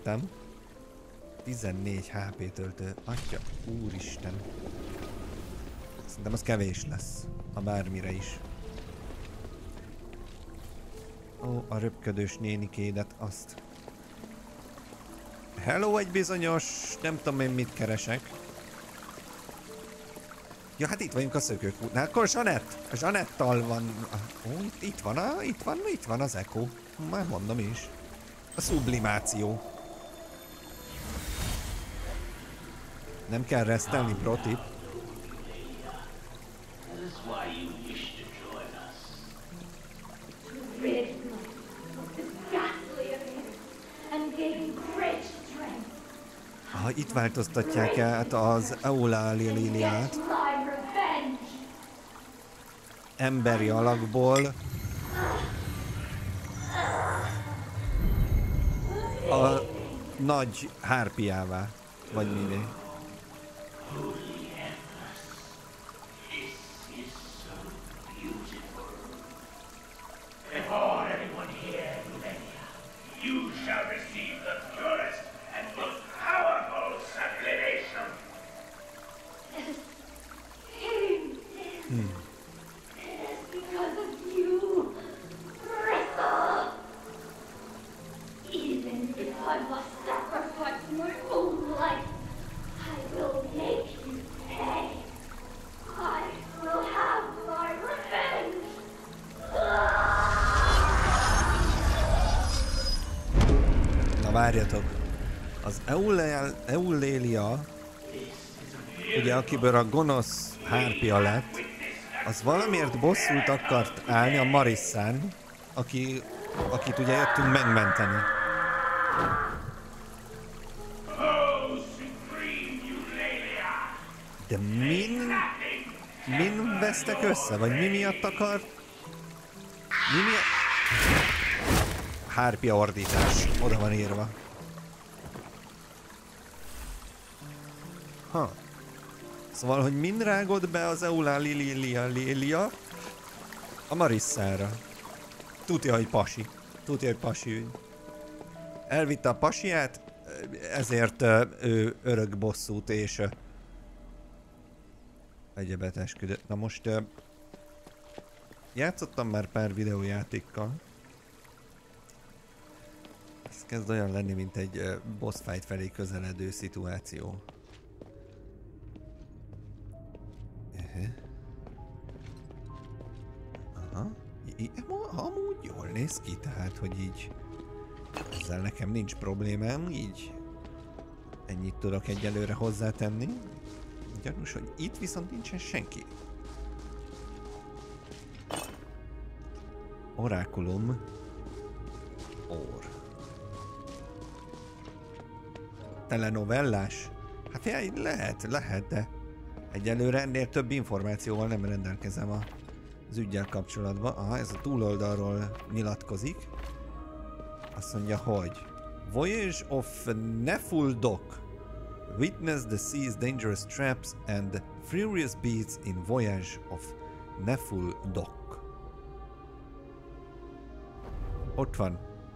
letöltöttem. 14 HP töltő. Atya, úristen. Szerintem az kevés lesz. Ha bármire is. Ó, a röpködős nénikédet azt. Hello, egy bizonyos... Nem tudom én mit keresek. Ja, hát itt vagyunk a szökőkútnál. Akkor Zsanett! A Zsanettal van... Ó, itt van az Echo. Már mondom is. A sublimáció. Nem kell resztelni, protip. Ha itt változtatják át az Eulaliát emberi alakból a nagy hárpiává, vagy mivé. Várjatok, az Eulélia, ugye akiből a gonosz hárpia lett, az valamiért bosszút akart állni a Marissán, akit ugye jöttünk megmenteni. De min vesztek össze? Vagy mi miatt akar? Mi miatt? Hárpia ordítás. Oda van írva. Ha. Szóval, hogy mind rágod be az Eulalilia a Marissára. Tudja, hogy pasi. Tudja, hogy pasi ügy. Elvitte a pasiát, ezért ő örök bosszút és egyebet esküdött. Na most játszottam már pár videójátékkal. Ez kezd olyan lenni, mint egy boss fight felé közeledő szituáció. Aha. Amúgy jól néz ki, tehát, hogy így ezzel nekem nincs problémám, így ennyit tudok egyelőre hozzátenni. Gyanús, hogy itt viszont nincsen senki. Orákulum. Or. Telenovellás? Hát ja, lehet, de egyelőre ennél több információval nem rendelkezem az üggyel kapcsolatban. Aha, ez a túloldalról nyilatkozik. Azt mondja, hogy Voyage of Nefuldok. Witness the sea's dangerous traps and furious beats in Voyage of Nefuldok. Ott van.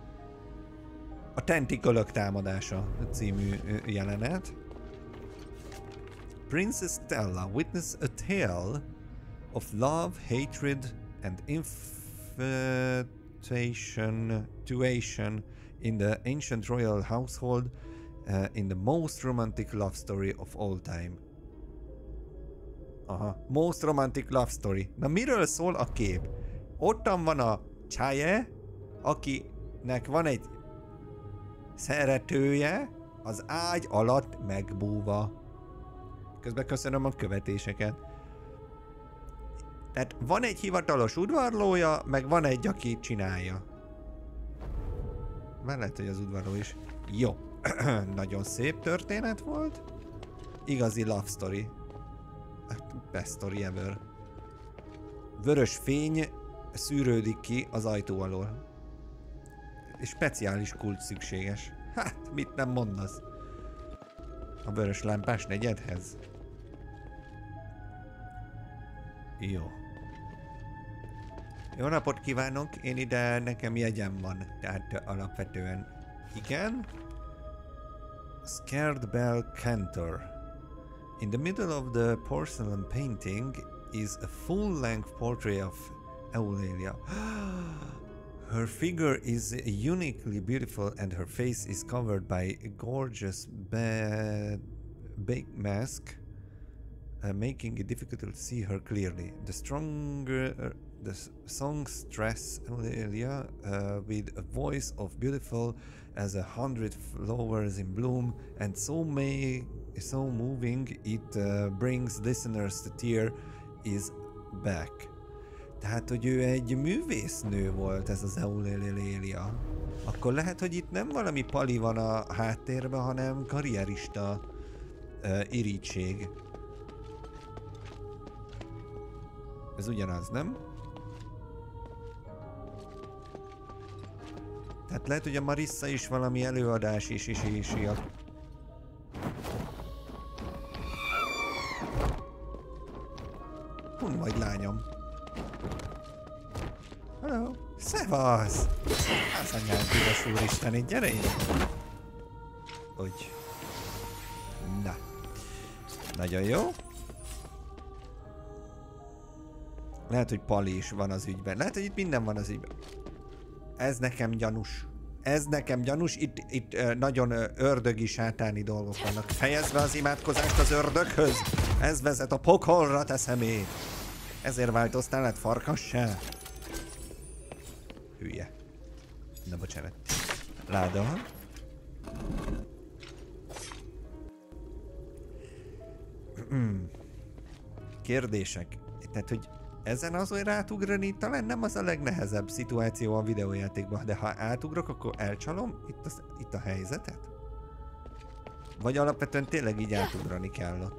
A Tentaclök támadása című jelenet. Princess Stella witness a tale of love, hatred and infatuation in the ancient royal household in the most romantic love story of all time. Aha, most romantic love story. Na miről szól a kép? Ottan van a Chaye, akinek van egy szeretője az ágy alatt megbúva. Közben köszönöm a követéseket. Tehát van egy hivatalos udvarlója, meg van egy, aki csinálja. Már lehet, hogy az udvarló is. Jó. Nagyon szép történet volt. Igazi love story. Best story ever. Vörös fény szűrődik ki az ajtó alól. És speciális kult szükséges. Hát, mit nem mondasz? A vörös lámpás negyedhez. Jó. Jó napot kívánok, én ide nekem jegyem van, tehát alapvetően igen. Scared Bell Cantor. In the middle of the porcelain painting is a full-length portrait of Eulalia. Her figure is uniquely beautiful and her face is covered by a gorgeous baked mask, making it difficult to see her clearly. The song stress Eulalia with a voice of beautiful as 100 flowers in bloom, and so moving it brings listeners to tear is back. Tehát, hogy ő egy művésznő volt, ez az Eulalia. Akkor lehet, hogy itt nem valami pali van a háttérben, hanem karrierista irítség. Ez ugyanaz, nem? Tehát lehet, hogy a Marissa is valami előadás is. Hund vagy lányom. Hello. Szevasz! Az anyád, üres úristen, itt gyere ide! Úgy. Na. Nagyon jó. Lehet, hogy Pali is van az ügyben. Lehet, hogy itt minden van az ügyben. Ez nekem gyanús. Ez nekem gyanús. Itt nagyon ördögi, sátáni dolgok vannak. Fejezve az imádkozást az ördöghöz. Ez vezet a pokolra, te szemét. Ezért változtál lett farkassá. Hülye. Na, bocsánat. Láda. Kérdések. Tehát, hogy ezen azért átugrani talán nem az a legnehezebb szituáció a videójátékban, de ha átugrok, akkor elcsalom itt a helyzetet? Vagy alapvetően tényleg így átugrani kell ott?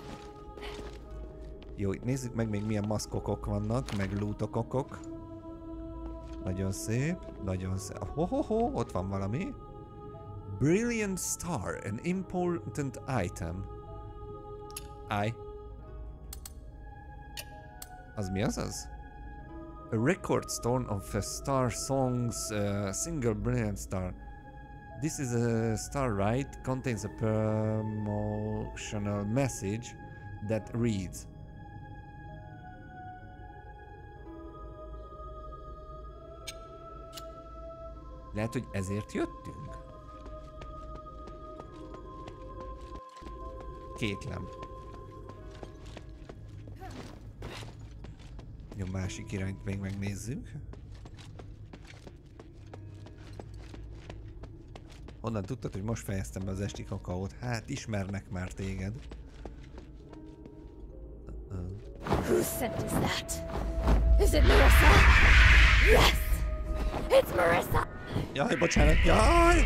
Jó, nézzük meg még milyen maszkokok vannak, meg lootokok. Nagyon szép, nagyon szép. Ho-ho-ho, ott van valami. Brilliant star, an important item. Az mi az? A record stone of a star song's single brilliant star. This is a star right, contains a promotional message that reads. Lehet, hogy ezért jöttünk? Kétlem. Jó, másik irányt még megnézzük. Honnan tudtad, hogy most fejeztem be az esti kakaót? Hát, ismernek már téged. Whose scent is that? Is it Marissa? Yes! It's Marissa! Jaj, bocsánat, jaj!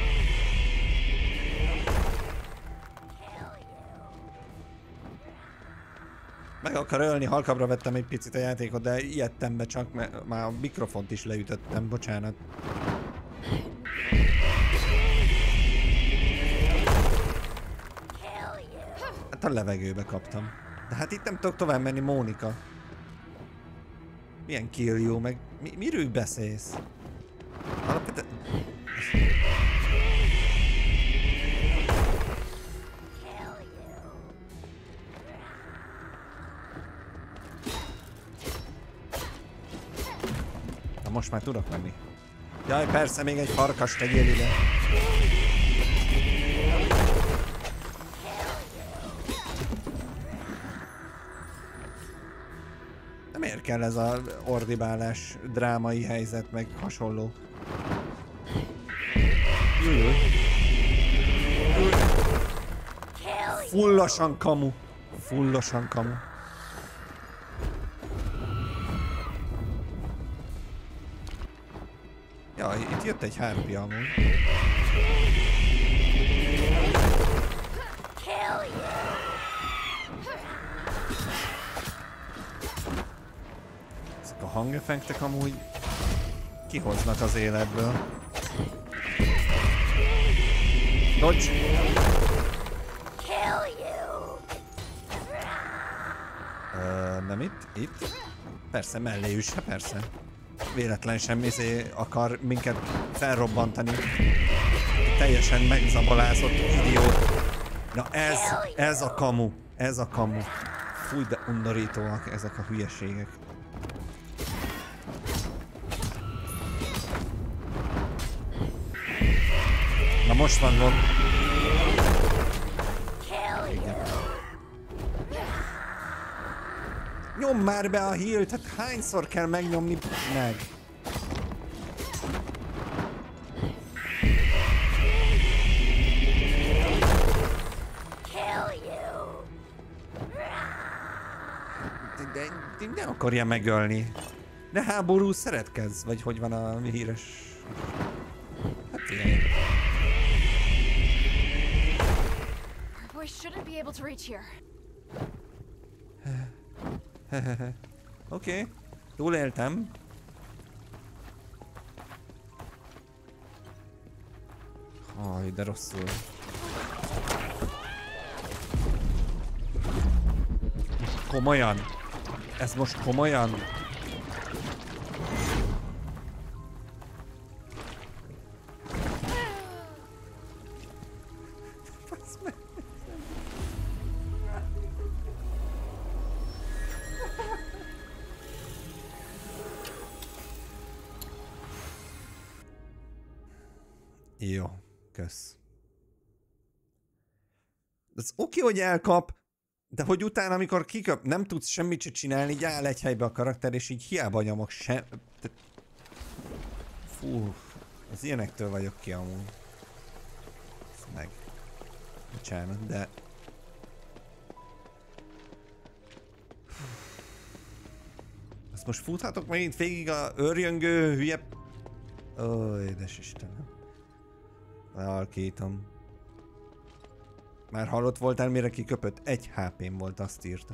Meg akar ölni, halkabbra vettem egy picit a játékot, de ijedtem be csak, mert már a mikrofont is leütöttem, bocsánat. Hát a levegőbe kaptam. De hát itt nem tudok tovább menni, Mónika. Milyen kill you, meg miről beszélsz? Alapvetően... Na most már tudok menni. Jaj, persze, még egy farkas tegyél ide. De miért kell ez a ordibálás, drámai helyzet, meg hasonló? Jújjúj. Fullosan kamu. Fullosan kamu. Jaj, itt jött egy hárpia amúgy. Ezek a hangeffektek amúgy kihoznak az életből. Dodge! Nem itt? Itt? Persze, mellé is, persze. Véletlen semmi akar minket felrobbantani. teljesen megzabolázott idiót. Na ez a kamu. Ez a kamu. Fúj, de undorítóak ezek a hülyeségek. Na most van gond. Nyom már be a healt, hát hányszor kell megnyomni meg? De ne akarja megölni. De háború szeretkezz, vagy hogy van a híres... Hát ilyen. We shouldn't be able to reach here. Oké, túléltem. Haj, de rosszul. Komolyan? Ez most komolyan? Jó, kösz. Ez oké, hogy elkap, de hogy utána, amikor kikap, nem tudsz semmit se csinálni, így áll egy helybe a karakter, és így hiába nyomok sem... Fú, az ilyenektől vagyok ki amúgy. Ez meg. Bocsánat, de... Azt most futhatok megint végig a őrjöngő hülye... Ó, édes Istenem. Alkítom. Már halott voltál, mire kiköpött? 1 HP-m volt, azt írta.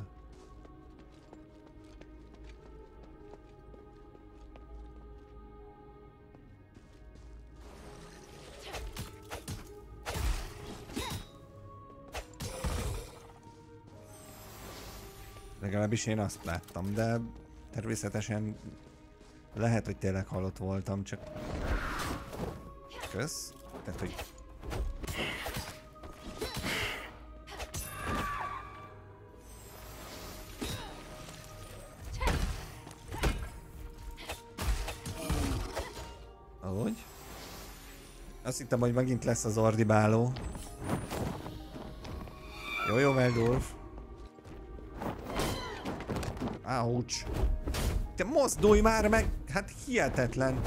Legalábbis én azt láttam, de természetesen lehet, hogy tényleg halott voltam, csak... Kösz? Tehát, hogy... Ahogy? Azt hittem, hogy megint lesz az ordibáló. Jó, Meldorf. Ouch. Te mozdulj már meg! Hát hihetetlen.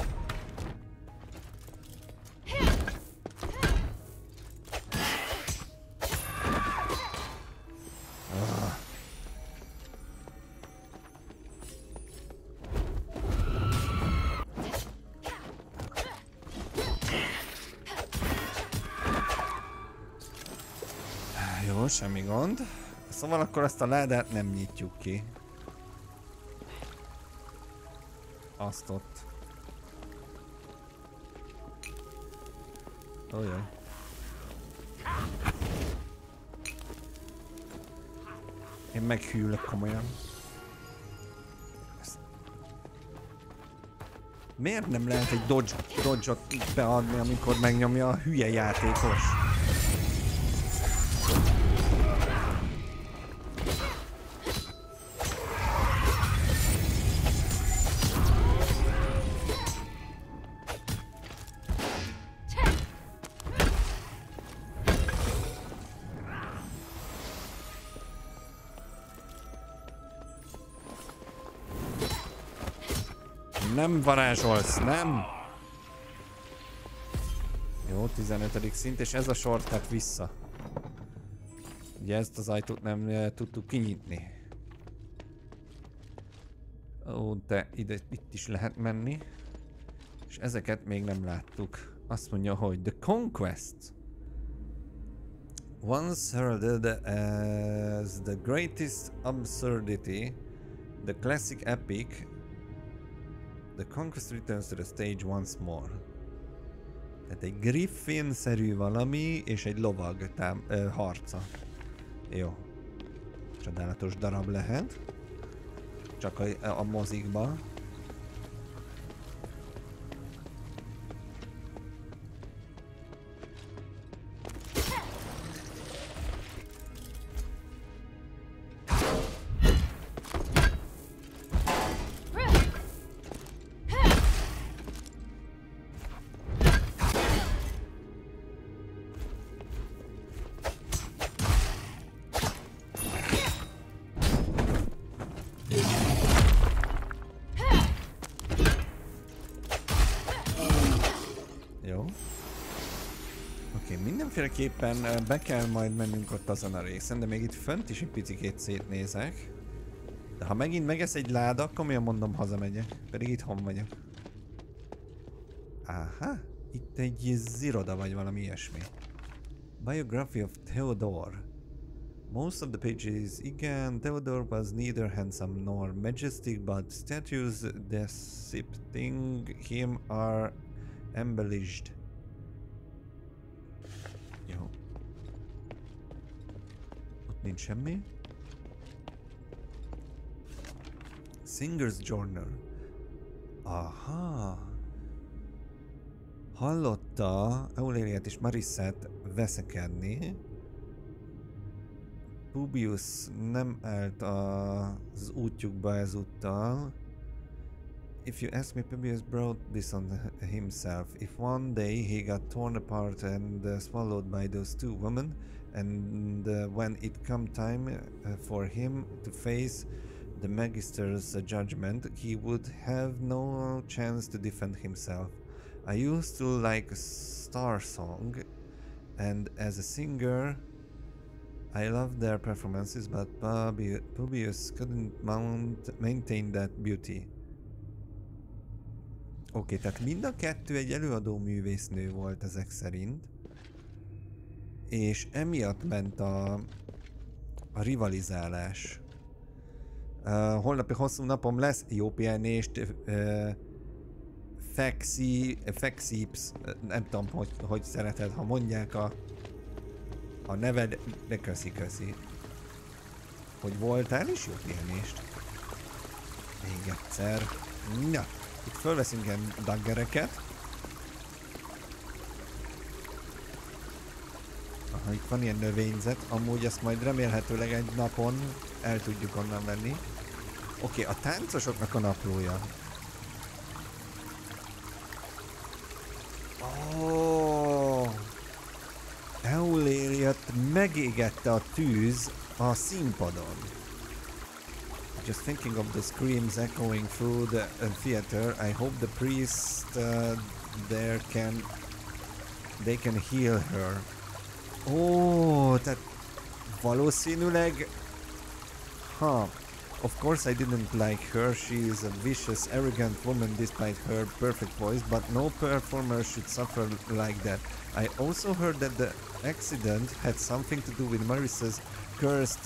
Jó, semmi gond. Szóval akkor azt a ládát nem nyitjuk ki. Azt ott. Olyan. Én meghűlök komolyan. Miért nem lehet egy dodge-ot beadni, amikor megnyomja a hülye játékos? Nem varázsolsz, nem? Jó, 15. szint, és ez a sor tett vissza. Ugye ezt az ajtót nem tudtuk kinyitni. Ó, de itt is lehet menni. És ezeket még nem láttuk. Azt mondja, hogy The Conquest. Once heralded as the greatest absurdity, the classic epic, The Conquest returns to the stage once more. Tehát egy Griffin-szerű valami, és egy lovag harca. Jó. Csodálatos darab lehet. Csak a mozikba. Mindenféleképpen be kell majd mennünk ott azon a részen, de még itt fönt is egy picikét szétnézek. De ha megint megesz egy láda, akkor milyen mondom hazamegyek. Pedig itthon vagyok. Aha, itt egy ziroda vagy valami ilyesmi. Biography of Theodore. Most of the pages, igen, Theodore was neither handsome nor majestic, but statues depicting him are embellished. Jó. Ott nincs semmi. Singer's Journal. Aha. Hallotta Aureliát és Marissát veszekedni. Publius nem állt az útjukba ezúttal. If you ask me, Publius brought this on himself. If one day he got torn apart and swallowed by those two women, and when it come time for him to face the Magister's judgment, he would have no chance to defend himself. I used to like Star Song, and as a singer, I loved their performances, but Publius couldn't maintain that beauty. Oké, tehát mind a kettő egy előadó művésznő volt ezek szerint. És emiatt ment a rivalizálás. Holnapi hosszú napom lesz, jó pihenést, Fexips, nem tudom, hogy szereted, ha mondják a neved, de köszi. Hogy voltál is, jó pihenést. Még egyszer. Na, itt fölveszünk ilyen daggereket. Aha, itt van ilyen növényzet, amúgy ezt majd remélhetőleg egy napon el tudjuk onnan venni. Oké, a táncosoknak a naplója. Eulériát megégette a tűz a színpadon. Just thinking of the screams echoing through the theater, I hope the priest there they can heal her. Tehát valószínűleg... Of course I didn't like her, she is a vicious, arrogant woman despite her perfect voice, but no performer should suffer like that. I also heard that the accident had something to do with Marissa's cursed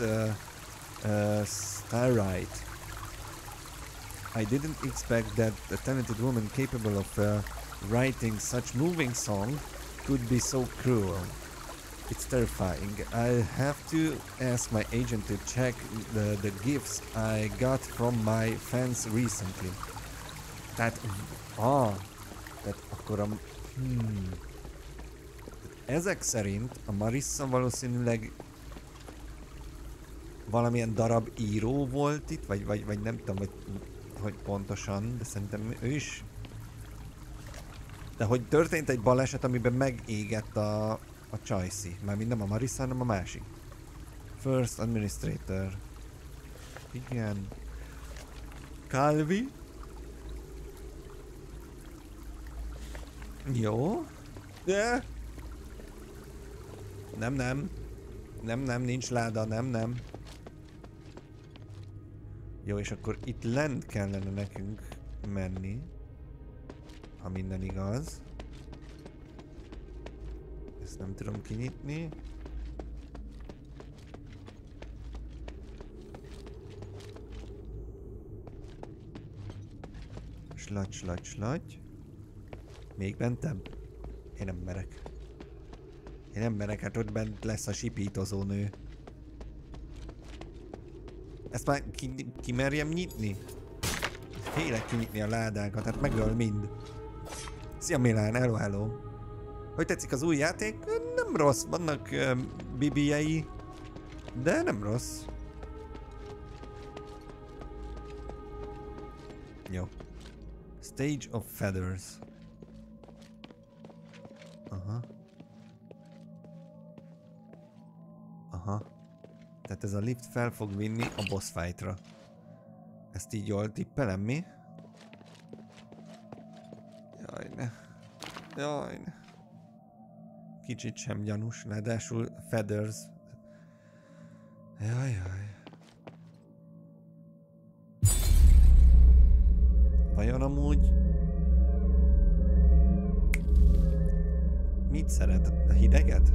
starite. I didn't expect that a talented woman capable of writing such moving song could be so cruel. It's terrifying. I'll have to ask my agent to check the gifts I got from my fans recently. Tehát akkor ezek szerint a Marissa valószínűleg valamilyen darab író volt itt, vagy nem tudom, hogy pontosan, de szerintem ő is. De hogy történt egy baleset, amiben megégett a Csajci. Mármint nem a Marissa, hanem a másik. First Administrator. Igen. Calvi. Jó. De. Nem, nincs láda, nem. Jó, és akkor itt lent kellene nekünk menni. Ha minden igaz. Ezt nem tudom kinyitni. Slagy. Még bentebb? Én nem merek, hát ott bent lesz a sipítozó nő. Ezt már ki merjem nyitni? Félek kinyitni a ládákat, hát megöl mind. Szia Milán, hello. Hogy tetszik az új játék? Nem rossz, vannak bibijei, de nem rossz. Jó. Stage of Feathers. Aha. Tehát ez a lift fel fog vinni a boss fightra. Ezt így jól tippelem, mi? Jaj ne. Kicsit sem gyanús, ráadásul feathers. Jajjaj. Vajon amúgy... Mit szeret? A hideget?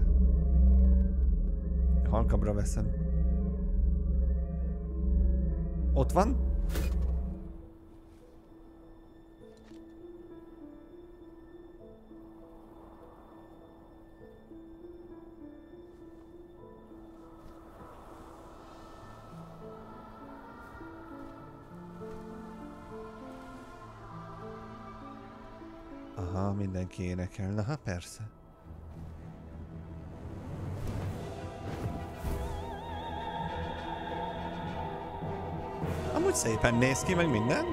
Halkabbra veszem. Ott van? Aha, mindenki énekel. Na, hát persze. Amúgy szépen néz ki, meg minden.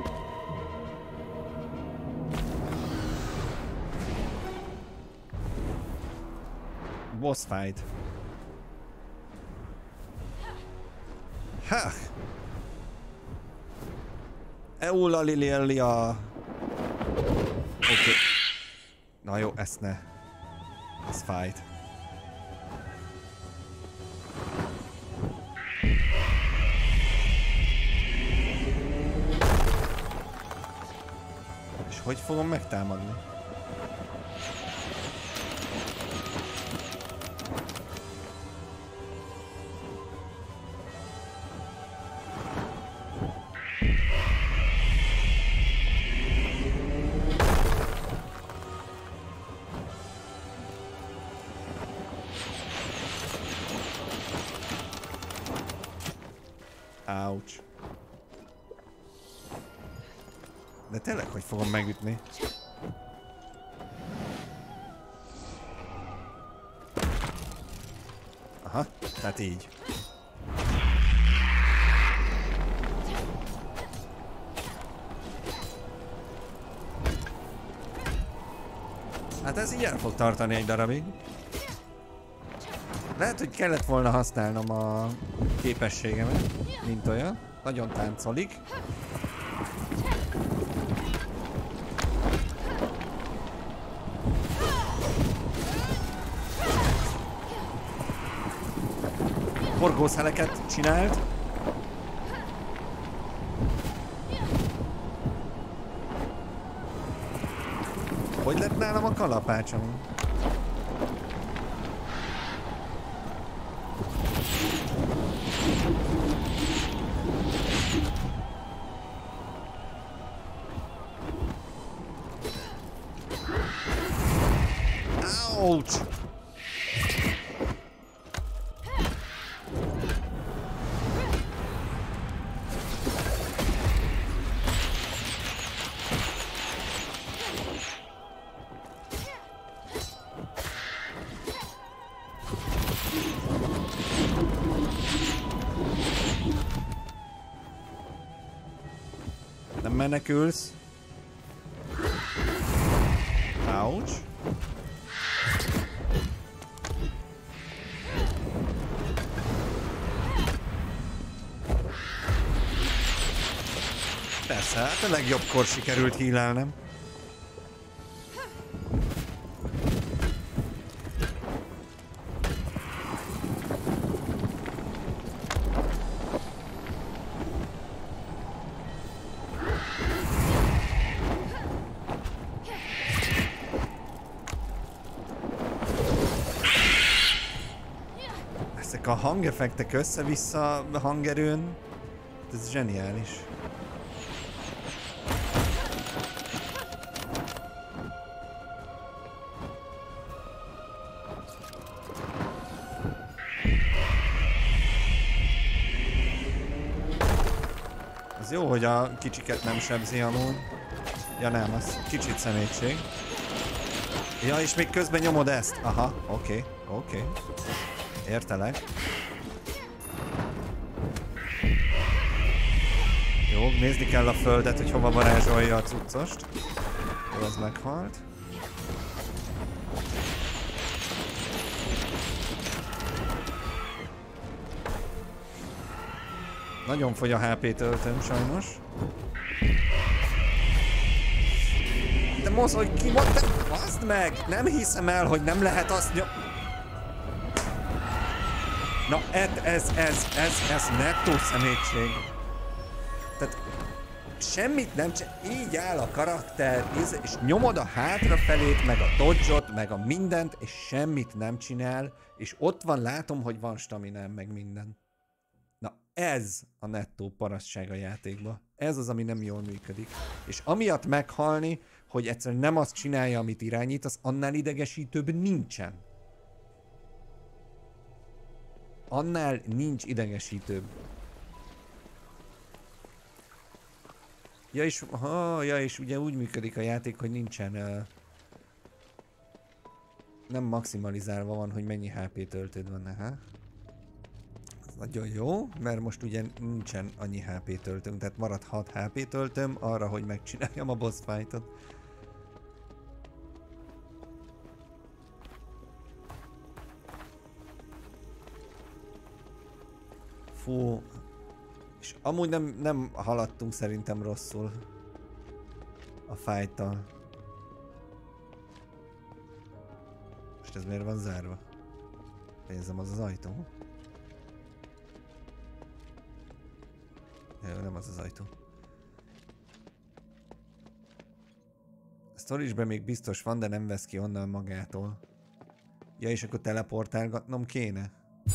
Boss fight. Ha! Eula Lilia. Oké. Na jó, ezt ne. Ez fight. És hogy fogom megtámadni? Ouch. De tényleg, hogy fogom megütni? Aha, tehát így. Hát ez így el fog tartani egy darabig. Lehet, hogy kellett volna használnom a képességemet, mint olyan. Nagyon táncolik. Forgószeleket csinált. Hogy lett nálam a kalapácsom? Ouch! Nem menekülsz? Ouch! Persze, hát a legjobbkor sikerült hílelnem. Ezek a hangeffektek össze-vissza hangerőn, ez zseniális. Az jó, hogy a kicsiket nem sebzi amúgy. Ja nem, az kicsit szemétség. Ja, és még közben nyomod ezt. Aha, oké, oké. Értelek. Jó, nézni kell a földet, hogy hova varázsolja a cuccost. Jó, az meghalt. Nagyon fogy a HP töltőm sajnos. De mozdulj ki, baszd meg! Nem hiszem el, hogy nem lehet azt Na ez nettó szemétség. Tehát semmit nem így áll a karakter, és nyomod a hátrafelét, meg a dodge-ot, meg a mindent, és semmit nem csinál, és ott van, látom, hogy van staminám, meg minden. Na ez a nettó parasztság a játékban. Ez az, ami nem jól működik. És amiatt meghalni, hogy egyszerűen nem azt csinálja, amit irányít, az annál idegesítőbb nincsen. Annál nincs idegesítőbb. Ja, és ugye úgy működik a játék, hogy nincsen... nem maximalizálva van, hogy mennyi HP töltőd van, ha? Ez nagyon jó, mert most ugye nincsen annyi HP töltőm, tehát marad 6 HP töltőm arra, hogy megcsináljam a boss fightot. Fú... És amúgy nem haladtunk szerintem rosszul a fight-tal. Most ez miért van zárva? Nézzem, az az ajtó. Jó, nem az az ajtó. A storage-ben még biztos van, de nem vesz ki onnan magától. Ja, és akkor teleportálgatnom kéne?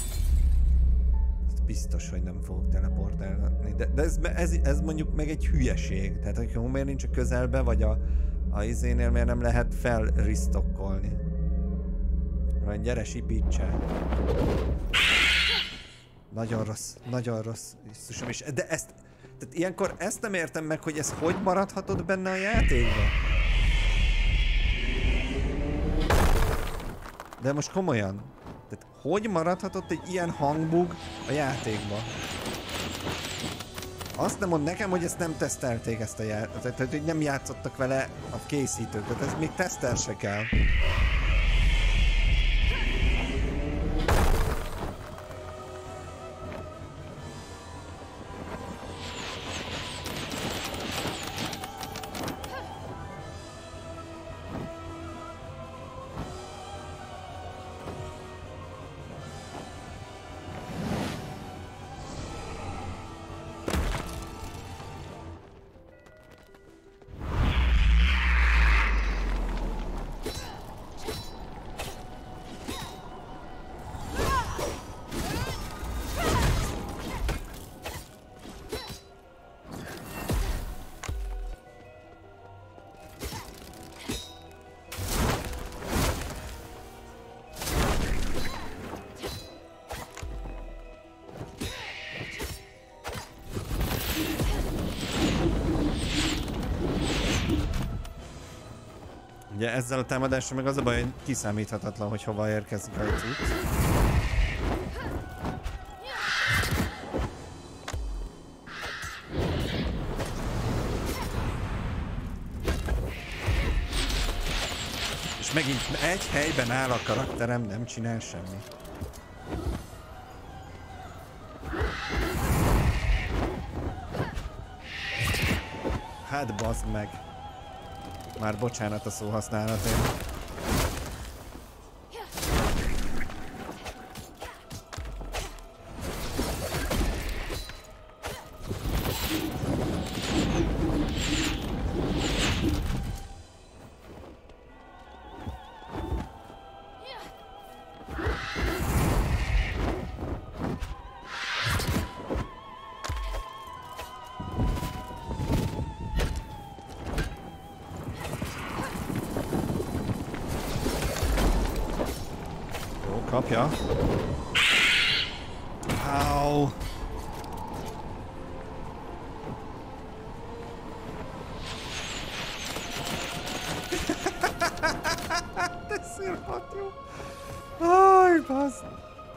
Biztos, hogy nem fogok teleportálni, de ez mondjuk meg egy hülyeség. Tehát, hogyha miért nincs a közelbe, vagy a izénél miért nem lehet felristokkolni. Vagy gyere, sipítsál. Nagyon rossz, nagyon rossz. És de ezt, tehát ilyenkor ezt nem értem meg, hogy ez hogy maradhatod benne a játékban. De most komolyan. Tehát hogy maradhatott egy ilyen hangbug a játékba? Azt nem mond nekem, hogy ezt nem tesztelték ezt a játékot, tehát hogy nem játszottak vele a készítők, tehát ez még tesztel se kell. Ugye ezzel a támadással meg az a baj, hogy kiszámíthatatlan, hogy hova érkezik a cucc. És megint egy helyben áll a karakterem, nem csinál semmit. Hát bazd meg. Már bocsánat a szóhasználatért. Kapja. Au. De szírhat jó. Aj, bassz.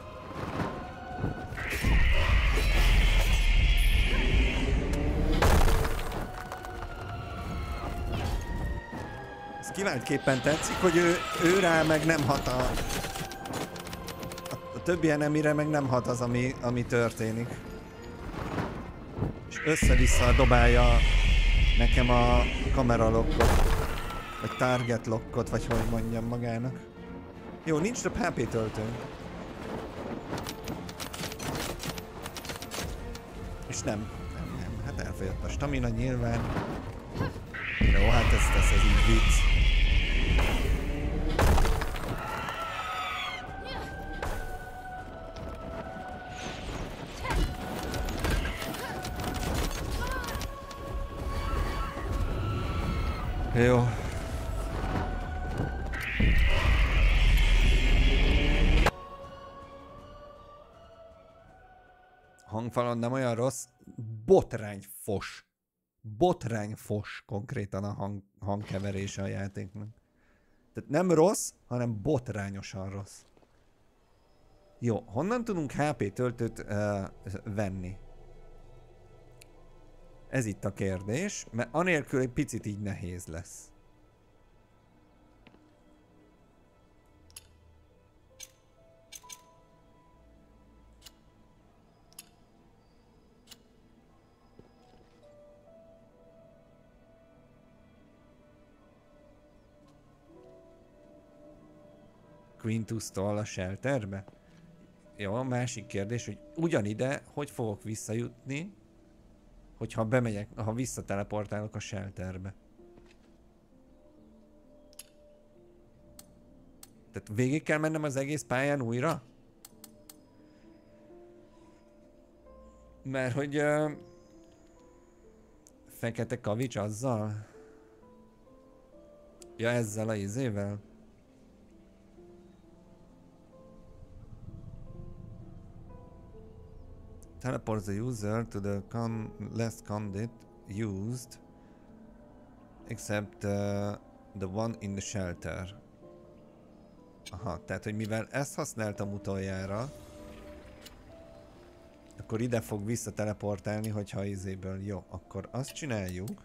Ez kiváltképpen tetszik, hogy ő rá meg nem hat a többi enemire meg nem hat az, ami történik. És össze-vissza dobálja nekem a kameralokkot. Vagy target lockot, vagy hogy mondjam magának. Jó, nincs több HP töltőnk. És nem. Hát elfogyott a stamina nyilván. Jó, hát ez így vicc. Jó. Hangfalon nem olyan rossz. Botrányfos. Botrányfos konkrétan a hangkeverése a játéknak. Tehát nem rossz, hanem botrányosan rossz. Jó, honnan tudunk HP töltőt venni? Ez itt a kérdés, mert anélkül egy picit így nehéz lesz. Quintus-tól a shelterbe? Jó, a másik kérdés, hogy ugyanide hogy fogok visszajutni, hogyha bemegyek, ha visszateleportálok a shelterbe. Tehát végig kell mennem az egész pályán újra? Mert hogy fekete kavics azzal? Ja, ezzel a izével? Teleport the user to the last conduit used except the one in the shelter. Aha, tehát hogy mivel ezt használtam utoljára, akkor ide fog visszateleportálni, hogyha izéből. Jó, akkor azt csináljuk,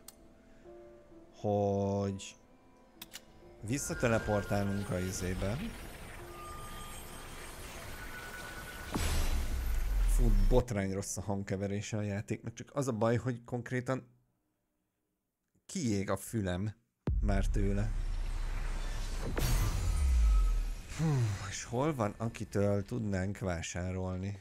hogy visszateleportálunk a izébe. Fú, botrány rossz a hangkeverése a játéknak, csak az a baj, hogy konkrétan kiég a fülem már tőle. Hú, és hol van, akitől tudnánk vásárolni?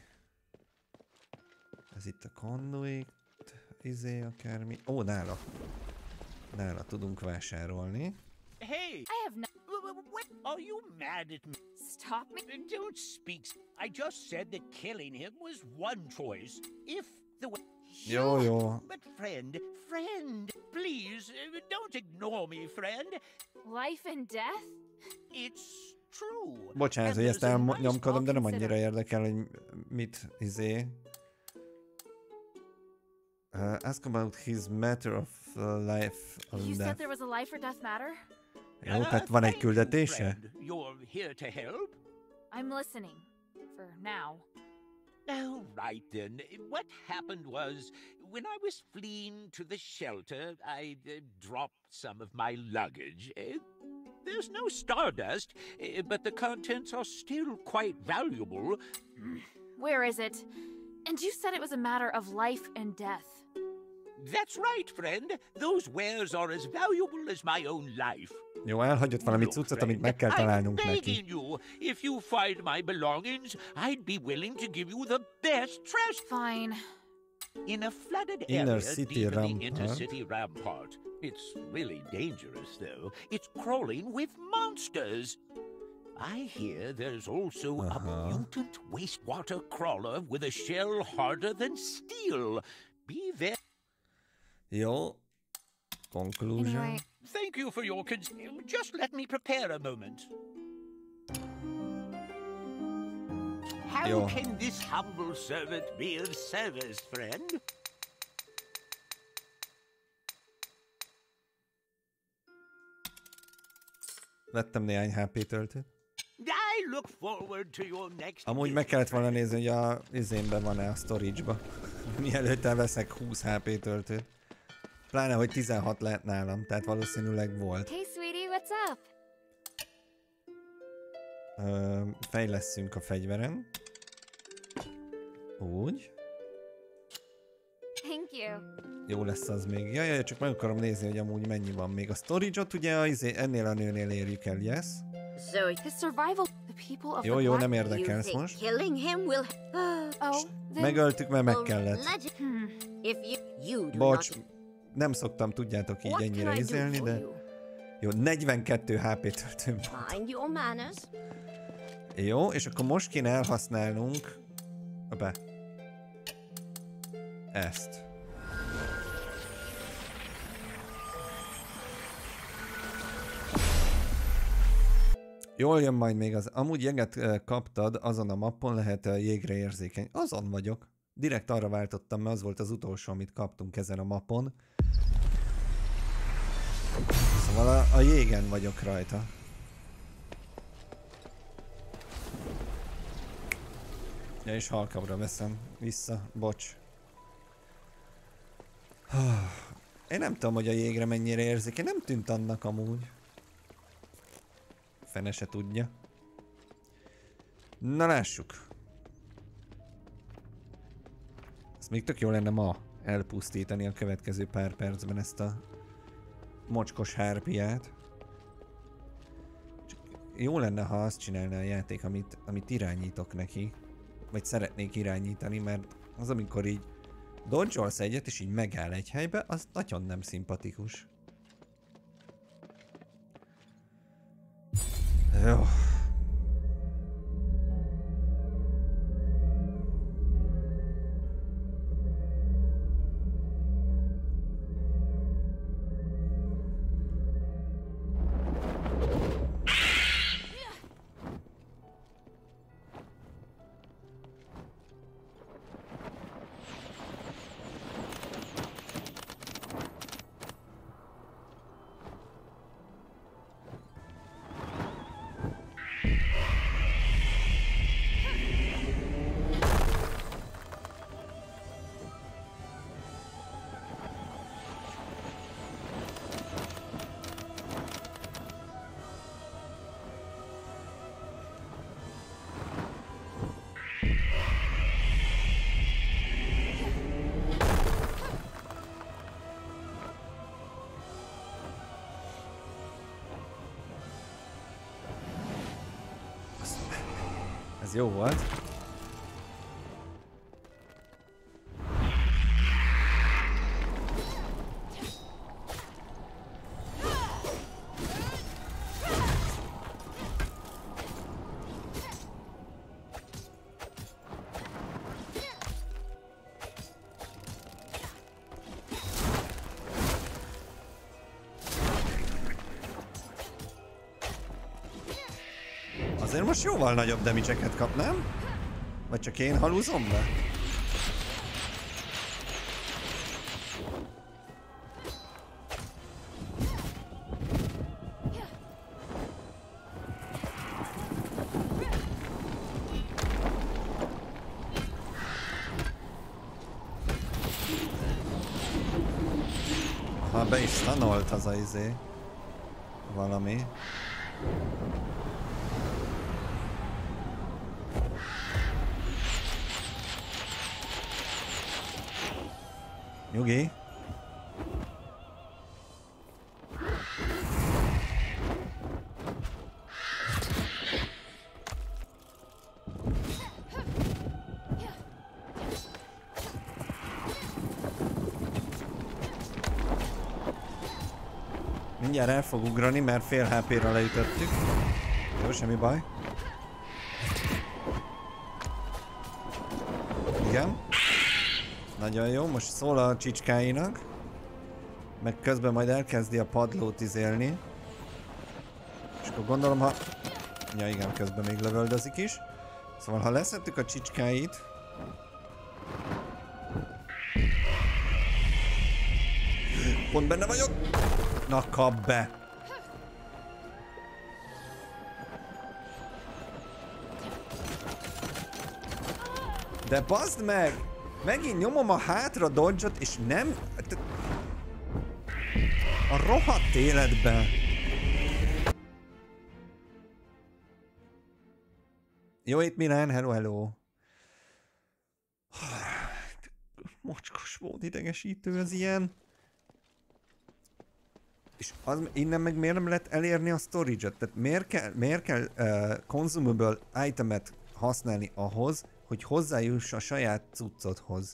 Ez itt a conduit, izé akármi. Ó, nála. Nála tudunk vásárolni. Hey! I have no. Are you mad at me? Stop me. Don't speak. I just said that killing him was one choice. If the way. Jó, jó. But friend, please don't ignore me, friend. Life and death? It's true. Bocsánat, hogy ezt elnyomkodom, de nem annyira érdekel, hogy mit izé. Ask about his matter of life and You said death. there was a life or death matter? Jó, tehát van egy küldetése? You're here to help? I'm listening. For now. All right then. What happened was, when I was fleeing to the shelter, I dropped some of my luggage. There's no stardust, but the contents are still quite valuable. Where is it? And you said it was a matter of life and death. That's right, friend. Those wares are as valuable as my own life. Jó, elhagyott valami cuccot, amit meg kell találnunk I'm neki. begging you, if you find my belongings, I'd be willing to give you the best treasure. Fine. In a flooded Inner area city deep in the rampart. intercity rampart. It's really dangerous, though. It's crawling with monsters. I hear there's also a mutant wastewater crawler with a shell harder than steel. Be very... Jó. Conclusion. Anyway, Thank you for your just let me prepare a moment. How Yo. can this humble servant be of service, friend? Vettem néhány HP töltőt. I look forward to your next Amúgy meg kellett volna nézni, hogy a izénben van-e a storage-ba. Mielőtt elveszek 20 HP töltőt. Pláne, hogy 16 lehet nálam, tehát valószínűleg volt. hey sweetie, what's up? Fejlesszünk a fegyveren. Úgy. Thank you. Jó lesz az még. Jaj, csak meg akarom nézni, hogy amúgy mennyi van még. A storage-ot ugye ennél a nőnél érjük el, yes? Zoe, the survival. The people of Jó, the jó, Black... nem érdekel ez most. Killing him will... Oh, then... Megöltük, mert meg kellett. If you do Bocs, not... nem szoktam, tudjátok, így What ennyire can I do izélni, for de... you? Jó, 42 HP töltőm. Mind your manners. Jó, és akkor most kéne elhasználnunk... Be. Ezt. Jól jön majd még az... Amúgy jeget kaptad, azon a mappon lehet jégre érzékeny. Azon vagyok. Direkt arra váltottam, mert az volt az utolsó, amit kaptunk ezen a mappon. Szóval a jégen vagyok rajta. Ja, és halkabbra veszem vissza. Bocs. Én nem tudom, hogy a jégre mennyire érzékeny. Nem tűnt annak amúgy. Fene se tudja. Na lássuk. Ez még tök jó lenne ma elpusztítani a következő pár percben ezt a mocskos hárpiát. Csak jó lenne, ha azt csinálna a játék, amit irányítok neki. Vagy szeretnék irányítani, mert az, amikor így dodge-olsz egyet, és így megáll egy helybe, az nagyon nem szimpatikus. Jó. Ez jó volt. Azért most jóval nagyobb damage-eket kap, nem? Vagy csak én halúzom be? Aha, be is stunolt az a izé. Valami. Nyugi. Mindjárt el fog ugrani, mert fél HP-ra leütöttük. Jó, semmi baj. Igen. Nagyon jó, most szól a csicskáinak. Meg közben majd elkezdi a padlót izélni. És akkor gondolom, ha... Ja igen, közben még lövöldözik is. Szóval ha leszettük a csicskáit... Pont benne vagyok! Na kap be! De bazd meg! Megint nyomom a hátra dodge-ot, és nem... A rohadt életben. Jó, itt Milán, hello, hello. Mocskos volt, idegesítő az ilyen. És az, innen meg miért nem lehet elérni a storage-et? Tehát miért kell consumable itemet használni ahhoz, hogy hozzájuss a saját cuccodhoz?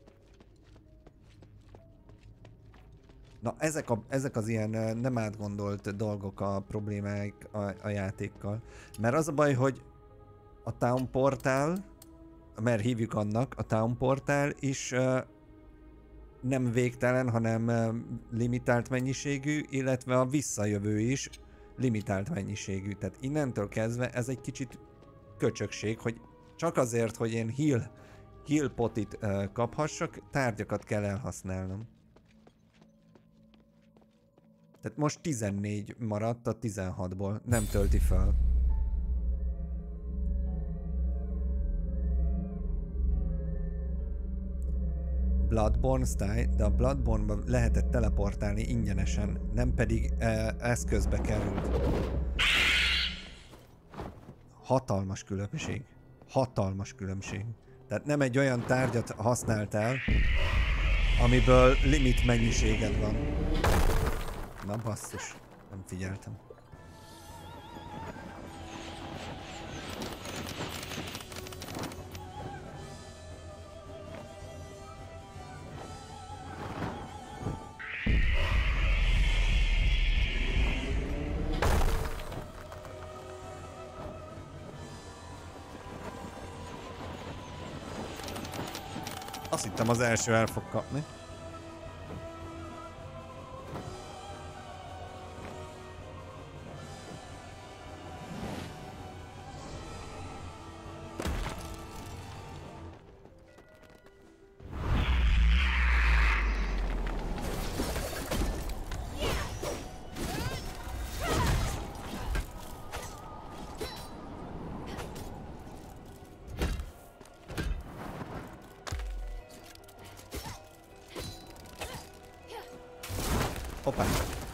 Na, ezek az ilyen nem átgondolt dolgok a problémáik a játékkal. Mert az a baj, hogy a Town Portal, mert hívjuk annak, a Town Portal is nem végtelen, hanem limitált mennyiségű, illetve a visszajövő is limitált mennyiségű. Tehát innentől kezdve ez egy kicsit köcsökség, hogy csak azért, hogy én heal potit kaphassak, tárgyakat kell elhasználnom. Tehát most 14 maradt a 16-ból, nem tölti fel. Bloodborne style, de a Bloodborne-ba lehetett teleportálni ingyenesen, nem pedig eszközbe került. Hatalmas különbség. Hatalmas különbség. Tehát nem egy olyan tárgyat használtál, amiből limit mennyiséged van. Na basszus, nem figyeltem. Azt hittem az első el fog kapni. Hoppá!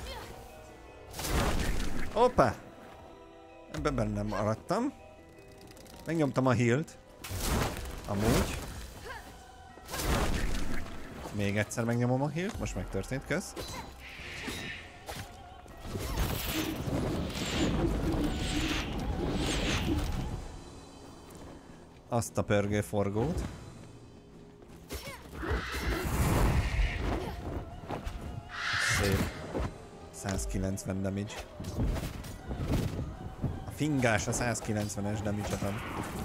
Hoppá! Ebben bennem maradtam. Megnyomtam a healt. Amúgy. Még egyszer megnyomom a healt, most megtörtént, kösz. Azt a pörgőforgót. Szép. 190 damage. A fingás a 190-es damage-et ad.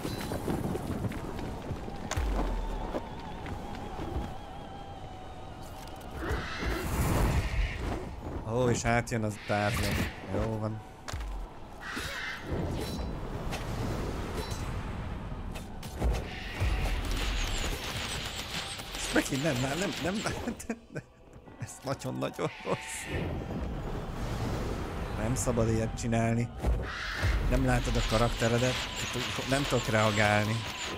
Ó, és átjön az tárgya. Jó van. Ezt megint nem. Ez nagyon-nagyon rossz. Nem szabad ilyet csinálni. Nem látod a karakteredet, nem tudok reagálni.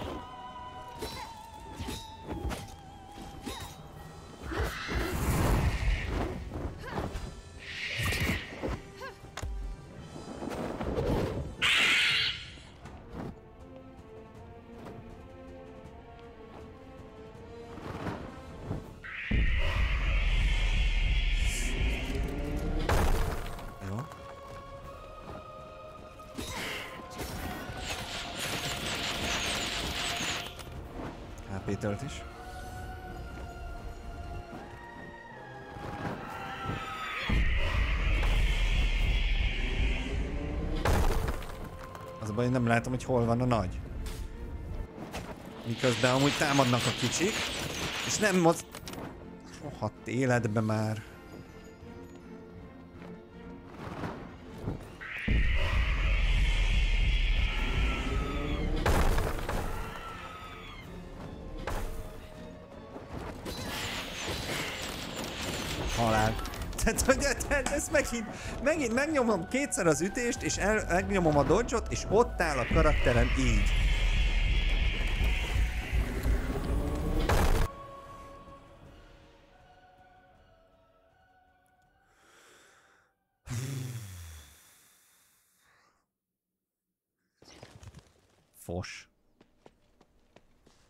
HP-tölt is. Az a baj, hogy nem látom, hogy hol van a nagy. Miközben amúgy támadnak a kicsik, és nem moz... Rohadt életbe már. Halál. Tehát, hogy ezt megint megnyomom kétszer az ütést, és megnyomom a dodge-ot, és ott áll a karakterem így. Fos.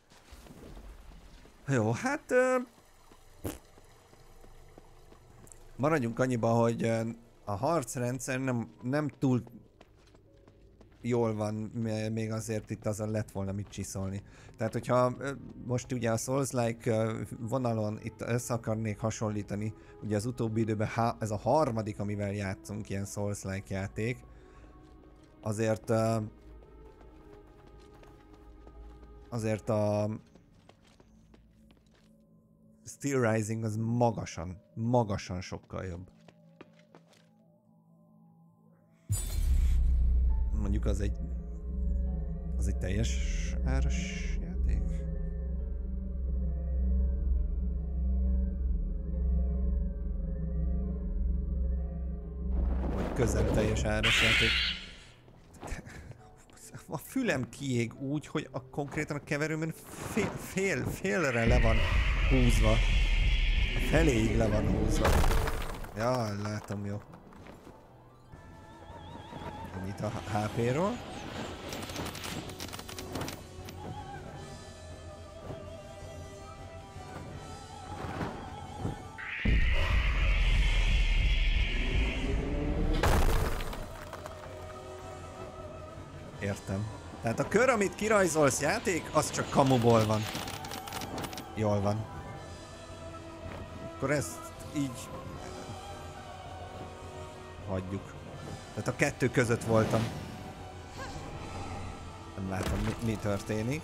Jó, hát... Maradjunk annyiba, hogy a harcrendszer nem túl jól van, még azért itt azon lett volna mit csiszolni. Tehát, hogyha most ugye a Souls-like vonalon itt össze akarnék hasonlítani, ugye az utóbbi időben ez a harmadik, amivel játszunk, ilyen Souls-like játék, azért a Steel Rising az magasan sokkal jobb. Mondjuk az egy teljes áras játék. Vagy közel teljes áras játék. A fülem kiég úgy, hogy konkrétan a keverőmön félre le van húzva. A feléig le van húzva. Ja, látom, jó. Ennyit a HP-ról. Értem. Tehát a kör, amit kirajzolsz játék, az csak kamuból van. Jól van. Akkor ezt így hagyjuk. Tehát a kettő között voltam. Nem látom, mi történik.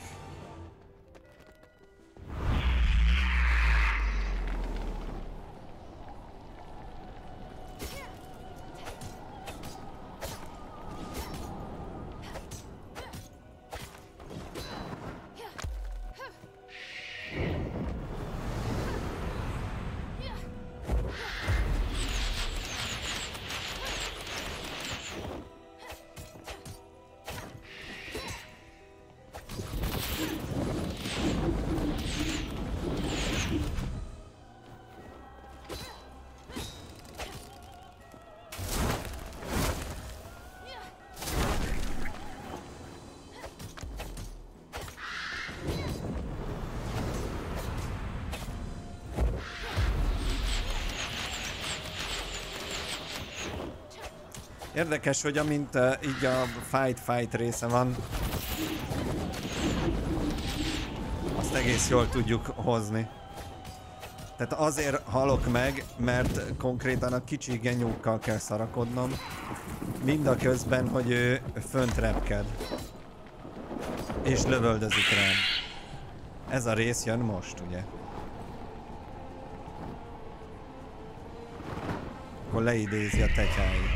Érdekes, hogy amint így a fight része van, azt egész jól tudjuk hozni. Tehát azért halok meg, mert konkrétan a kicsi genyókkal kell szarakodnom, mindaközben, hogy ő fönt repked. És lövöldözik rám. Ez a rész jön most, ugye? Akkor leidézi a tetyáit.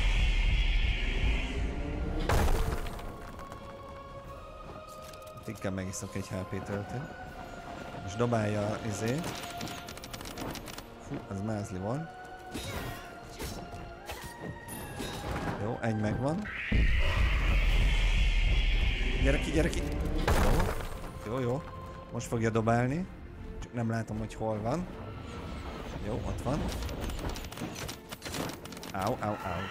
Inkább megiszok egy HP töltőt. És dobálja a izét. Fú, az mázli volt. Jó, egy megvan. Gyere ki, gyere ki! Jó, jó, jó. Most fogja dobálni. Csak nem látom, hogy hol van. Jó, ott van. Au, au, au.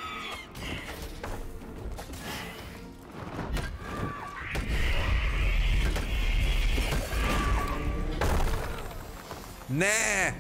Ne!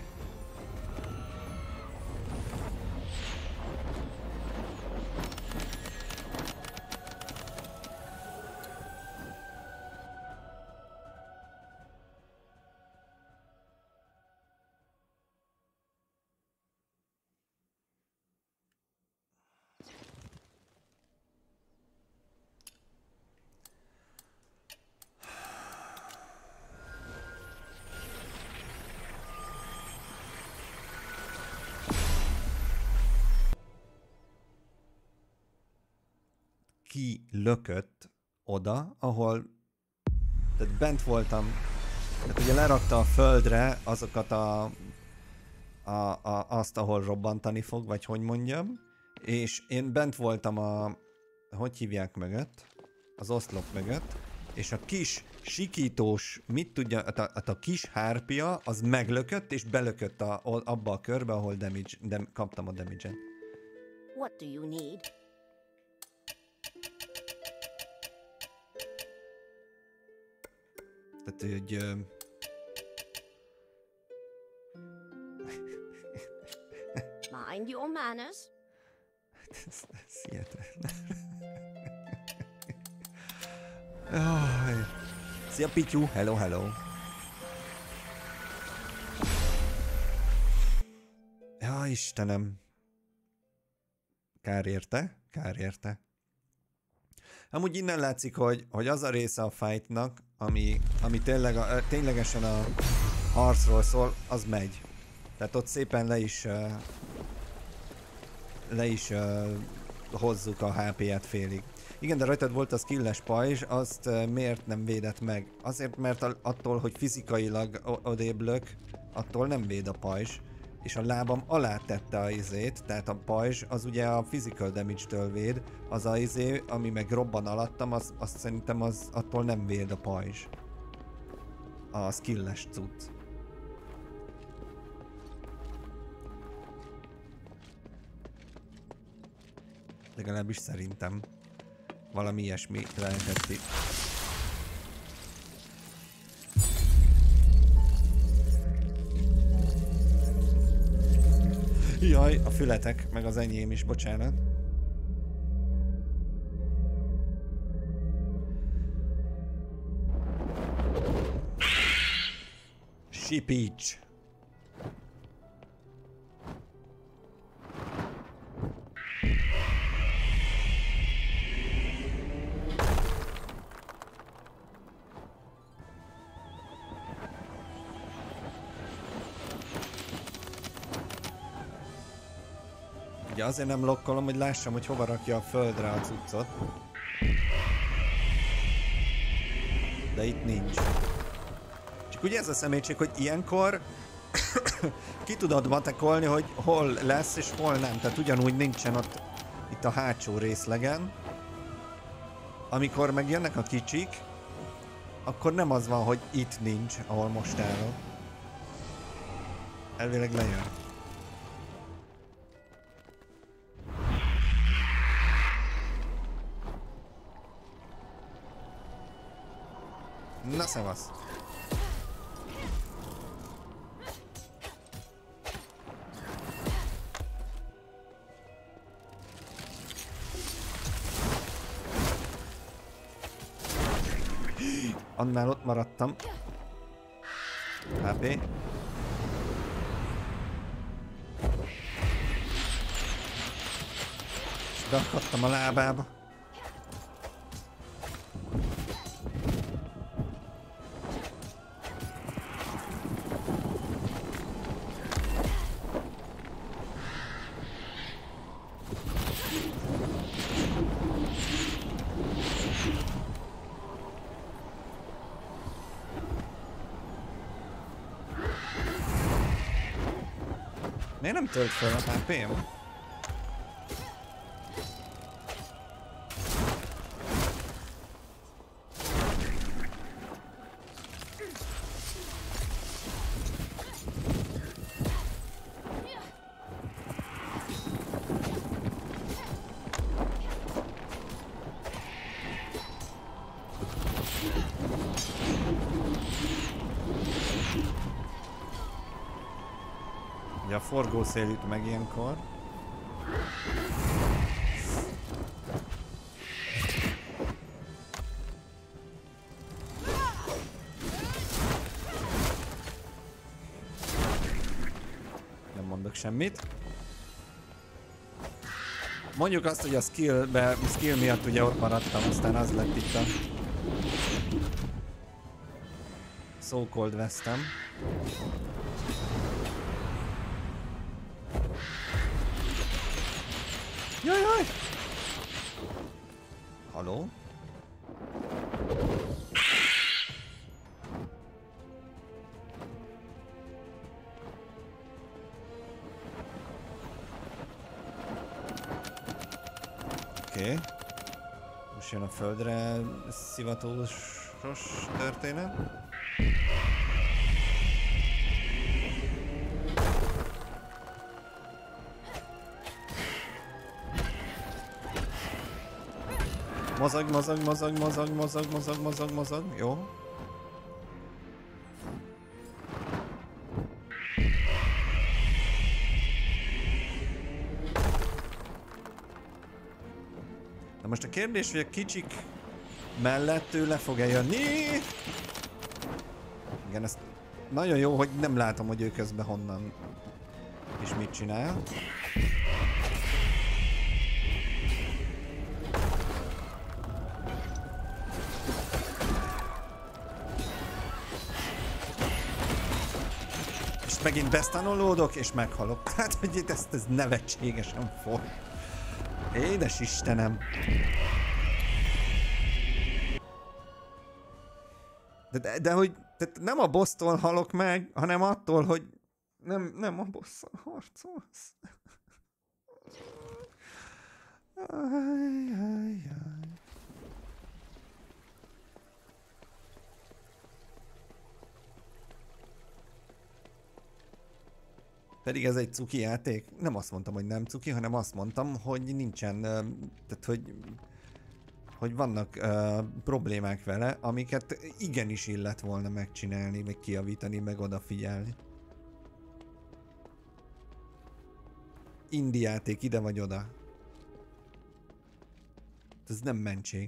Kilökött oda, ahol tehát bent voltam, tehát ugye lerakta a földre azokat azt, ahol robbantani fog, vagy hogy mondjam, és én bent voltam hogy hívják mögött, az oszlop mögött, és a kis sikítós, mit tudja, a kis hárpia, az meglökött, és belökött abba a körbe, ahol kaptam a damage-et. What do you need? Tehát, hogy... mind your manners? Ez hihetetlen. Jaj. Szia Pityu, hello, hello. Ja, Istenem. Kár érte, kár érte. Amúgy innen látszik, hogy az a része a fightnak, ami ténylegesen a harcról szól, az megy. Tehát ott szépen le is hozzuk a HP-et félig. Igen, de rajtad volt a skilles pajzs, azt miért nem védett meg? Azért, mert attól, hogy fizikailag odéblök, attól nem véd a pajzs. És a lábam alá tette a izét, tehát a pajzs az ugye a physical damage-től véd, az a izé, ami meg robban alattam, azt szerintem az attól nem véd a pajzs. A skilles cucc. Legalábbis szerintem. Valami ilyesmi lehetett itt. Jaj, a fületek, meg az enyém is, bocsánat. Sheepics. Ugye azért nem lokkolom, hogy lássam, hogy hova rakja a földre a cuccot. De itt nincs. Csak ugye ez a személyiség, hogy ilyenkor ki tudod matekolni, hogy hol lesz és hol nem. Tehát ugyanúgy nincsen ott itt a hátsó részlegen. Amikor meg jönnek a kicsik, akkor nem az van, hogy itt nincs, ahol most állok. Elvileg lejön. Na szevasz! Annál ott maradtam. HP. És beakadtam a lábába. Miért nem tölt fel a HP-m? Ugye a forgószél üt meg ilyenkor. Nem mondok semmit. Mondjuk azt, hogy a skill miatt ugye ott maradtam, aztán az lett itt a so-called vesztem. Jaj! Haló? Oké. Most jön a földre szivatósos történet. Mozog, jó. Most a kérdés, hogy a kicsik mellett ő le fog-e jönni? Igen, ez nagyon jó, hogy nem látom, hogy ő közben honnan és mit csinál. És megint bestanolódok, és meghalok. Tehát, hogy itt ez nevetségesen fog. Édes Istenem! De hogy tehát nem a bossztól halok meg, hanem attól, hogy nem a bosszal harcolsz. Pedig ez egy cuki játék. Nem azt mondtam, hogy nem cuki, hanem azt mondtam, hogy nincsen, tehát hogy vannak problémák vele, amiket igenis illet volna megcsinálni, meg kijavítani, meg odafigyelni. Indie játék ide vagy oda. Ez nem mentség.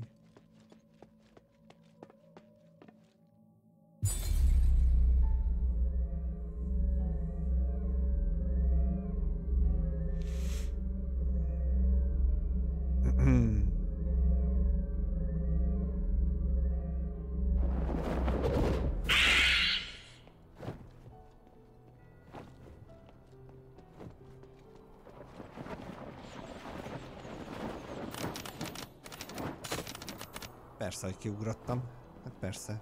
Persze, hogy kiugrottam. Hát persze.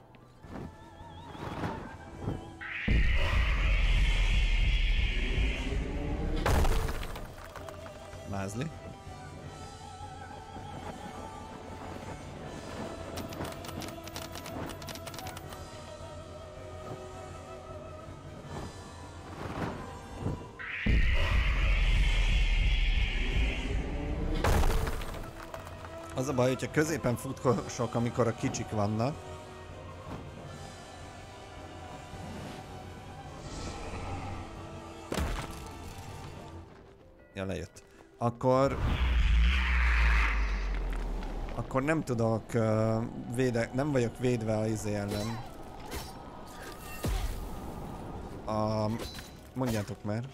Mázli. Az a baj, hogyha középen futkosok, amikor a kicsik vannak. Ja, lejött. Akkor nem tudok nem vagyok védve az izé ellen. Mondjátok már.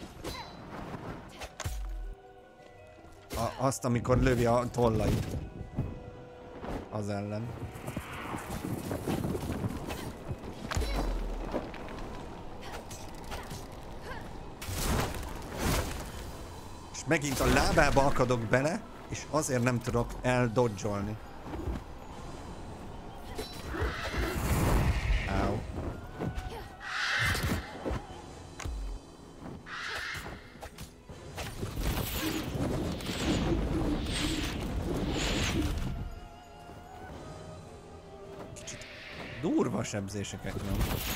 Azt, amikor lövi a tollait. Az ellen. És megint a lábába akadok bele, és azért nem tudok eldodge-olni. Áú. Durva sebzéseket nyom.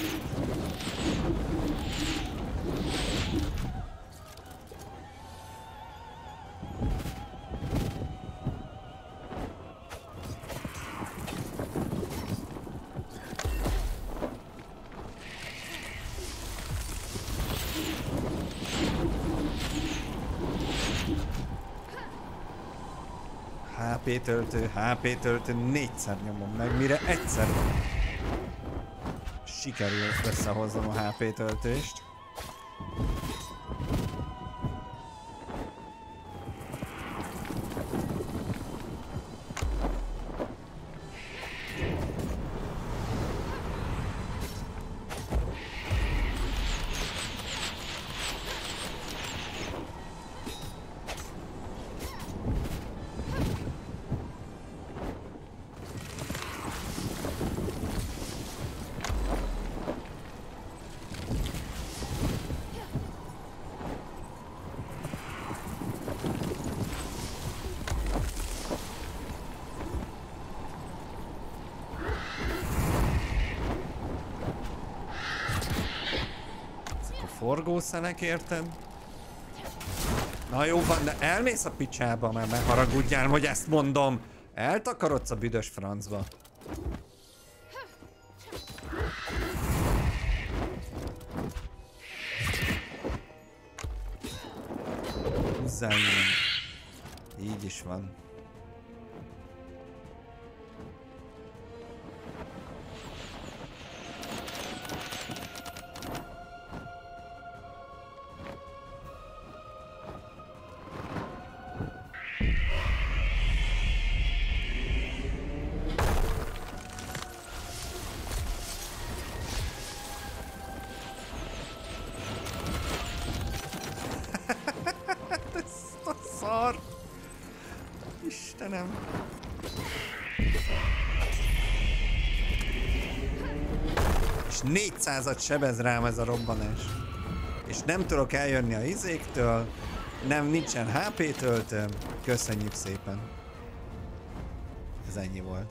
HP töltő, 4-szer nyomom meg, mire egyszer sikerül összehoznom a HP töltést. Forgószenek, érted? Na jó van, de elmész a picsába, mert ne haragudjál, hogy ezt mondom. Eltakarodsz a büdös francba. Húzzál innen. Így is van. szar! Istenem! És 400-at sebez rám ez a robbanás. És nem tudok eljönni a izéktől, nem, nincsen HP töltőm. Köszönjük szépen. Ez ennyi volt.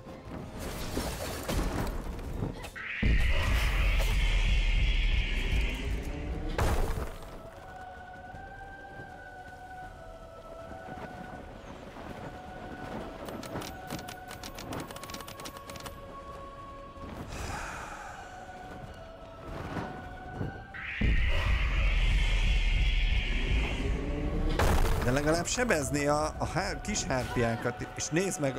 De legalább sebezné a kis hárpiákat, és nézd meg...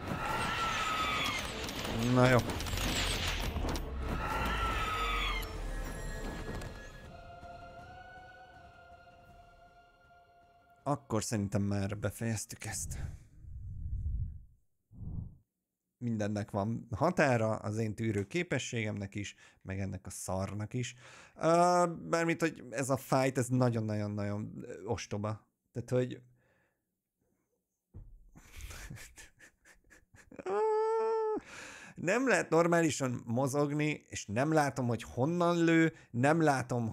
Na jó. Akkor szerintem már befejeztük ezt. Mindennek van határa, az én tűrő képességemnek is, meg ennek a szarnak is. Bármint, hogy ez a fight, ez nagyon-nagyon-nagyon ostoba. Tehát, hogy... Nem lehet normálisan mozogni, és nem látom, hogy honnan lő, nem látom,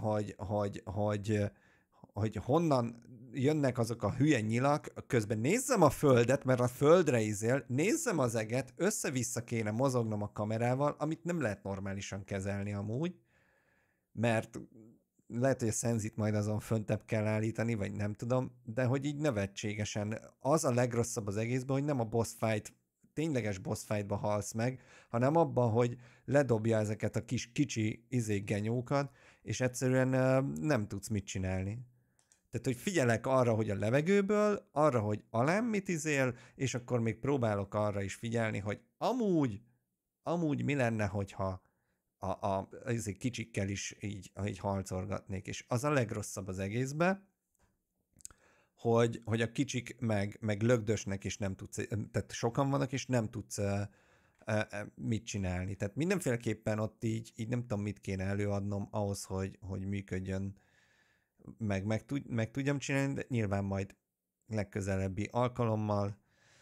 hogy honnan jönnek azok a hülye nyilak, közben nézzem a földet, mert a földre izél, nézzem az eget, össze-vissza kéne mozognom a kamerával, amit nem lehet normálisan kezelni amúgy, mert lehet, hogy a szenzit majd azon föntebb kell állítani, vagy nem tudom, de hogy így nevetségesen. Az a legrosszabb az egészben, hogy nem a boss fight, tényleges boss fightba halsz meg, hanem abban, hogy ledobja ezeket a kicsi genyókat, és egyszerűen nem tudsz mit csinálni. Tehát, hogy figyelek arra, hogy a levegőből, arra, hogy alám mit izél, és akkor még próbálok arra is figyelni, hogy amúgy mi lenne, hogyha ezek kicsikkel is így harcolgatnék, és az a legrosszabb az egészben, hogy a kicsik meg lögdösnek, és nem tudsz, tehát sokan vannak, és nem tudsz mit csinálni. Tehát mindenféleképpen ott így nem tudom, mit kéne előadnom ahhoz, hogy működjön, meg tudjam csinálni, de nyilván majd legközelebbi alkalommal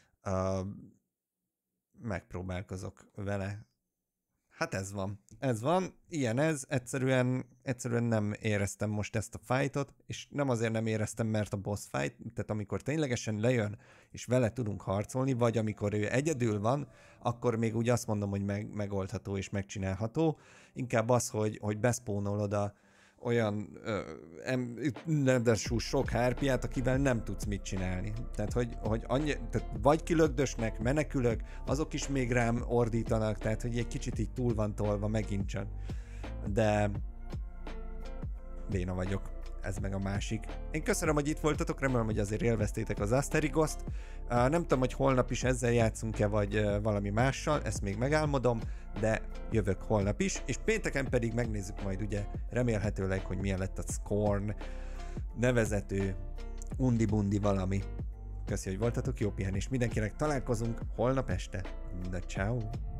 megpróbálkozok vele. Hát ez van, ilyen ez, egyszerűen nem éreztem most ezt a fightot, és nem azért nem éreztem, mert a boss fight, tehát amikor ténylegesen lejön, és vele tudunk harcolni, vagy amikor ő egyedül van, akkor még úgy azt mondom, hogy megoldható és megcsinálható, inkább az, hogy beszpónolod olyan sok hárpiát, akivel nem tudsz mit csinálni. Tehát, hogy tehát vagy kilögdösnek, menekülök, azok is még rám ordítanak, tehát, hogy egy kicsit így túl van tolva megint csak. De béna vagyok. Ez meg a másik. Én köszönöm, hogy itt voltatok, remélem, hogy azért élveztétek az Asterigoszt. Nem tudom, hogy holnap is ezzel játszunk-e, vagy valami mással, ezt még megálmodom, de jövök holnap is, és pénteken pedig megnézzük majd ugye remélhetőleg, hogy milyen lett a Scorn nevezető undi-bundi valami. Köszi, hogy voltatok, jó pihenést mindenkinek, találkozunk holnap este. De ciao.